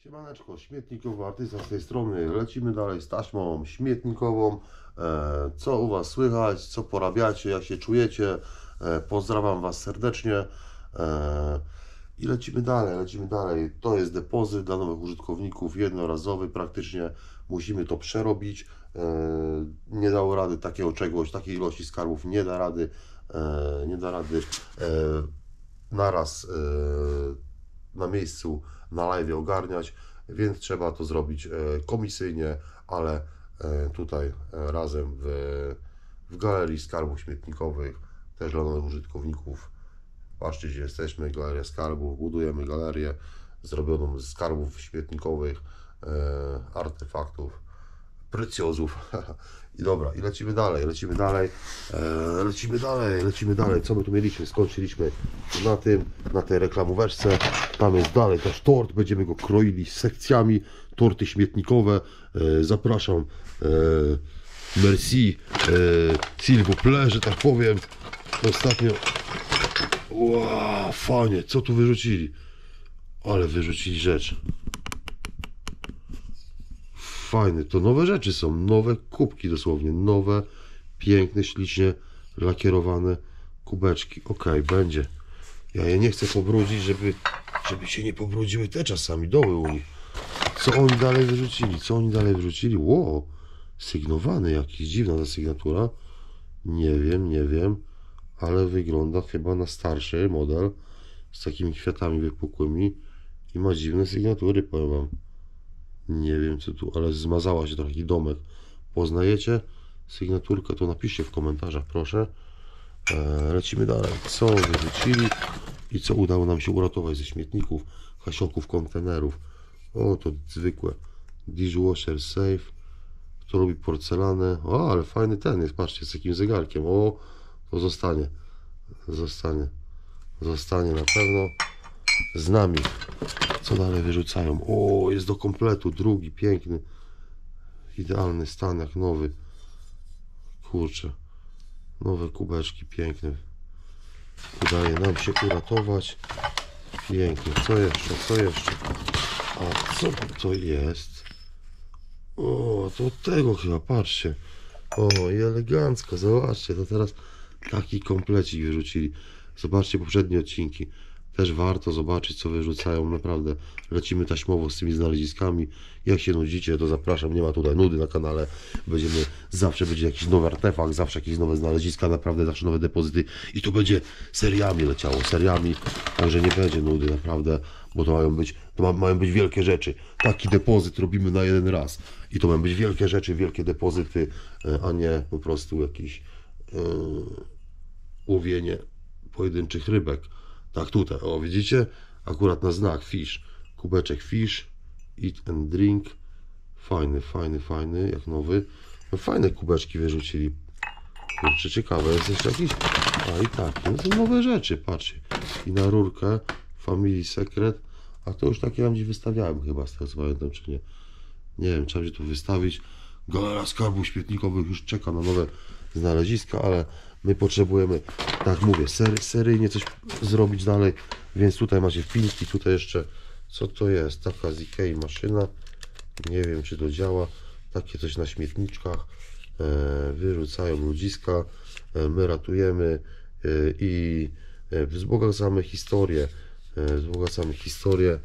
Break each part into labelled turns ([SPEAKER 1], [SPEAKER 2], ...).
[SPEAKER 1] Siemaneczko, śmietnikowy artysta z tej strony. Lecimy dalej z taśmą śmietnikową. Co u Was słychać, co porabiacie, jak się czujecie? Pozdrawiam Was serdecznie. I lecimy dalej, lecimy dalej. To jest depozyt dla nowych użytkowników, jednorazowy praktycznie. Musimy to przerobić. Nie dało rady takiego czegoś, takiej ilości skarbów nie da rady. Nie da rady naraz na miejscu, na live ogarniać, więc trzeba to zrobić komisyjnie, ale tutaj razem w galerii skarbów śmietnikowych, też dla nowych użytkowników. Patrzcie, gdzie jesteśmy, galeria skarbów, budujemy galerię zrobioną z skarbów śmietnikowych, artefaktów, precjozów. I dobra, i lecimy dalej, lecimy dalej. Co my tu mieliśmy? Skończyliśmy na tej reklamóweczce. Tam jest dalej też tort, będziemy go kroili sekcjami, torty śmietnikowe. Zapraszam, merci, s'il vous plaît, że tak powiem. Ostatnio, wow, fajnie, co tu wyrzucili? Ale wyrzucili rzecz. Fajne, to nowe rzeczy są, nowe kubki dosłownie, nowe, piękne, ślicznie lakierowane kubeczki. Ok, będzie. Ja je nie chcę pobrudzić, żeby się nie pobrudziły te czasami, doły u nich. Co oni dalej wyrzucili? Wow, sygnowany jakiś, dziwna ta sygnatura. Nie wiem, ale wygląda chyba na starszy model z takimi kwiatami wypukłymi i ma dziwne sygnatury, powiem Wam. Nie wiem co tu, ale zmazała się taki domek. Poznajecie sygnaturkę? To napiszcie w komentarzach, proszę. Lecimy dalej. Co wyrzucili i co udało nam się uratować ze śmietników, hasioków, kontenerów. O, to zwykłe. Dishwasher safe. Kto lubi porcelanę? O, ale fajny ten jest, patrzcie, z takim zegarkiem. O, to zostanie. Zostanie na pewno z nami. Co dalej wyrzucają? O, jest do kompletu, drugi, piękny, idealny stan jak nowy. Kurczę, nowe kubeczki, piękne. Udaje nam się uratować. Pięknie, co jeszcze? A co to jest? O, to od tego chyba, patrzcie. O, i elegancko, zobaczcie, to teraz taki komplecik wyrzucili. Zobaczcie poprzednie odcinki. Też warto zobaczyć, co wyrzucają, naprawdę. Lecimy taśmowo z tymi znaleziskami. Jak się nudzicie, to zapraszam, nie ma tutaj nudy na kanale. Zawsze będzie jakiś nowy artefakt, zawsze jakieś nowe znaleziska, naprawdę zawsze nowe depozyty. I to będzie seriami leciało, Także nie będzie nudy, naprawdę, bo mają być wielkie rzeczy. Taki depozyt robimy na jeden raz. I to mają być wielkie rzeczy, wielkie depozyty, a nie po prostu jakieś łowienie pojedynczych rybek. Tak tutaj, o widzicie? Akurat na znak fish. Kubeczek fish, eat and drink. Fajny, jak nowy. No, fajne kubeczki wyrzucili. Kurczę, ciekawe, jest jeszcze jakiś? A i tak, no to nowe rzeczy, patrzcie. I na rurkę, Family Secret. A to już takie tam gdzieś wystawiałem chyba, z tego co pamiętam, czy nie. Nie wiem, trzeba się tu wystawić. Galeria skarbów śmietnikowych już czeka na nowe znaleziska, ale my potrzebujemy, tak mówię, seryjnie coś zrobić dalej, więc tutaj macie wpinki, tutaj jeszcze, co to jest, taka z Ikei maszyna, nie wiem czy to działa, takie coś na śmietniczkach, wyrzucają ludziska, my ratujemy i wzbogacamy historię,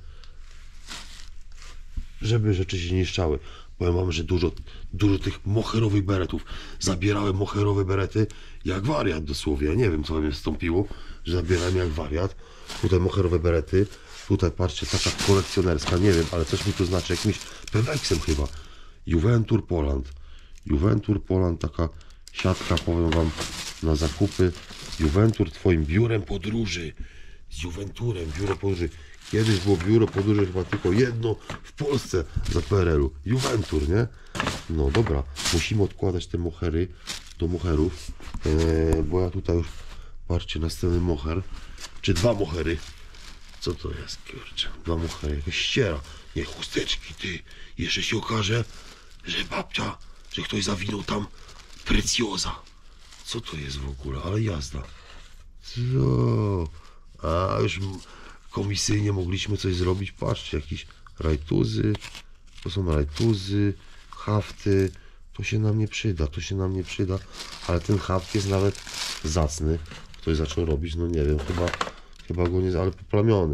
[SPEAKER 1] żeby rzeczy się niszczały. Powiem Wam, że dużo tych moherowych beretów. Zabierałem moherowe berety jak wariat dosłownie. Ja nie wiem, co we mnie wstąpiło, że zabierałem jak wariat. Tutaj moherowe berety. Tutaj patrzcie, taka kolekcjonerska, nie wiem, ale coś mi tu znaczy, jakimś peweksem chyba. Juventur Poland, taka siatka, powiem Wam, na zakupy. Juventur, Twoim biurem podróży. Z Juventurem, biuro podróży. Kiedyś było biuro podróży chyba tylko jedno w Polsce za PRL-u. Juventur, nie? No dobra, musimy odkładać te mohery do moherów, bo ja tutaj już, patrzcie, następny moher, czy dwa mohery. Co to jest, kurczę, dwa mohery, jakaś ściera. Nie, chusteczki, ty. Jeszcze się okaże, że babcia, że ktoś zawinął tam precjoza. Co to jest w ogóle, ale jazda. Co? A już komisyjnie mogliśmy coś zrobić, patrzcie, jakiś rajtuzy, to są rajtuzy, hafty, to się nam nie przyda, to się nam nie przyda, ale ten haft jest nawet zacny, ktoś zaczął robić, no nie wiem, chyba go nie, ale poplamiony.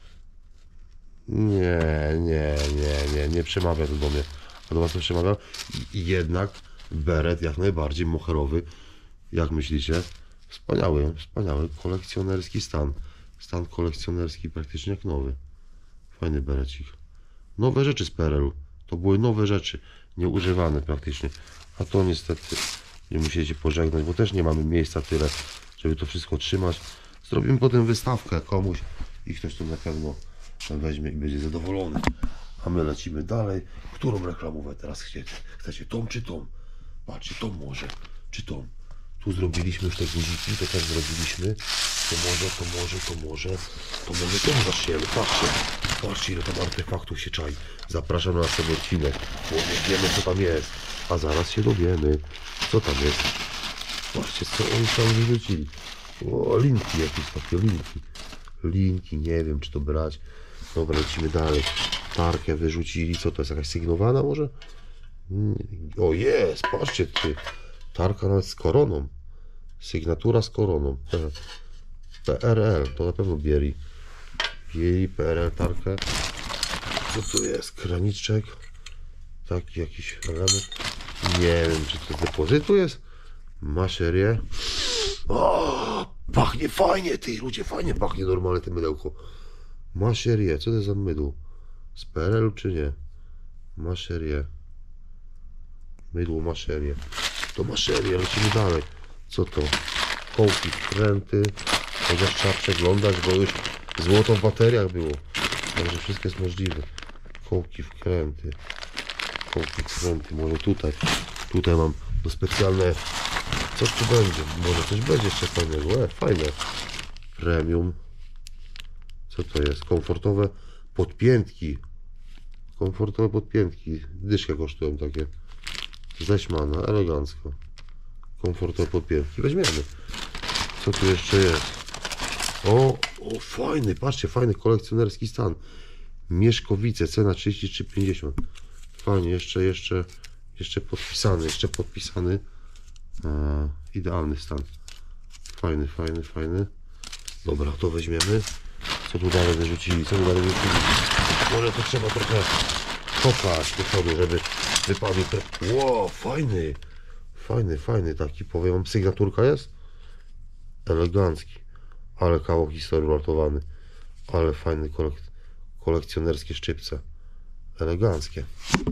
[SPEAKER 1] Nie przemawia to do mnie, a do was to przemawia. I jednak beret jak najbardziej moherowy, jak myślicie? Wspaniały, kolekcjonerski stan. Stan kolekcjonerski praktycznie jak nowy. Fajny berecik. Nowe rzeczy z PRL-u. To były nowe rzeczy, nieużywane praktycznie. A to niestety nie musicie pożegnać, bo też nie mamy miejsca tyle, żeby to wszystko trzymać. Zrobimy potem wystawkę komuś i ktoś to na pewno weźmie i będzie zadowolony. A my lecimy dalej. Którą reklamówkę teraz chcecie? Chcecie tą czy tą? Patrzcie, tą może, czy tą? Tu zrobiliśmy już te guziki, to też zrobiliśmy. To może tą zaczniemy. Patrzcie ile tam artefaktów się czai. Zapraszam na następny odcinek, bo nie wiemy co tam jest. A zaraz się dowiemy, co tam jest. Patrzcie co oni tam wyrzucili. O, linki jakieś takie, linki, nie wiem czy to brać. Dobra, lecimy dalej. Tarkę wyrzucili, co to jest, jakaś sygnowana może? O jest, patrzcie ty. Tarka nawet z koroną. Sygnatura z koroną. PRL, to na pewno Bieri. Bieri, PRL, tarkę. Co to jest? Kraniczek. Taki jakiś element. Nie wiem, czy to z depozytu jest. Maserię. O, pachnie fajnie, ty ludzie, fajnie pachnie normalnie to mydełko. Maserię, co to jest za mydło? Z PRL-u czy nie? Maserię. Mydło maserię. To maserię, lecimy dalej. Co to? Kołki, wkręty. Chociaż trzeba przeglądać, bo już złoto w bateriach było. Także wszystko jest możliwe. Kołki, wkręty. Może tutaj mam to specjalne. Co tu będzie? Może coś będzie jeszcze fajnego. Fajne. Premium. Co to jest? Komfortowe podpiętki. Dyszkę kosztują takie. Ześmana, elegancko. Komfortowe podpiętki. Weźmiemy. Co tu jeszcze jest? O, fajny, patrzcie, fajny kolekcjonerski stan. Mieszkowice, cena 33,50. Fajnie, jeszcze podpisany. Idealny stan. Fajny. Dobra, to weźmiemy. Co tu dalej wyrzucili? Może to trzeba trochę kopać do przodu, żeby wypadły te... Wow, fajny taki, powiem, sygnaturka jest? Elegancki. Ale kawał historii uratowany. Ale fajny kolekcjonerskie szczypce. Eleganckie.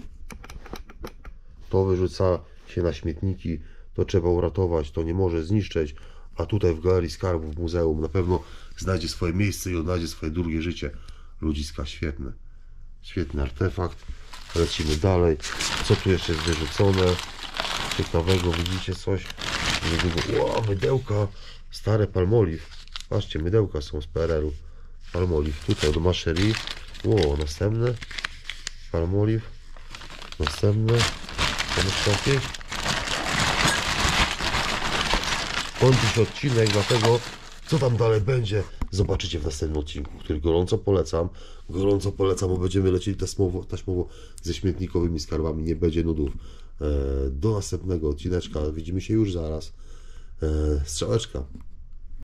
[SPEAKER 1] To wyrzuca się na śmietniki, to trzeba uratować, to nie może zniszczyć, a tutaj w Galerii Skarbów, w muzeum na pewno znajdzie swoje miejsce i odnajdzie swoje drugie życie. Ludziska, świetny artefakt. Lecimy dalej. Co tu jeszcze jest wyrzucone? Ciekawego, widzicie coś? Wow, mydełka, stare Palmolive. Patrzcie, mydełka są z PRL-u. Palmolive, tutaj do maszerii. Wow, następne. Palmolive. Następne. Kończy się odcinek, dlatego co tam dalej będzie, zobaczycie w następnym odcinku, który gorąco polecam, bo będziemy lecieli taśmowo ze śmietnikowymi skarbami, nie będzie nudów. Do następnego odcineczka, widzimy się już zaraz. Strzałeczka.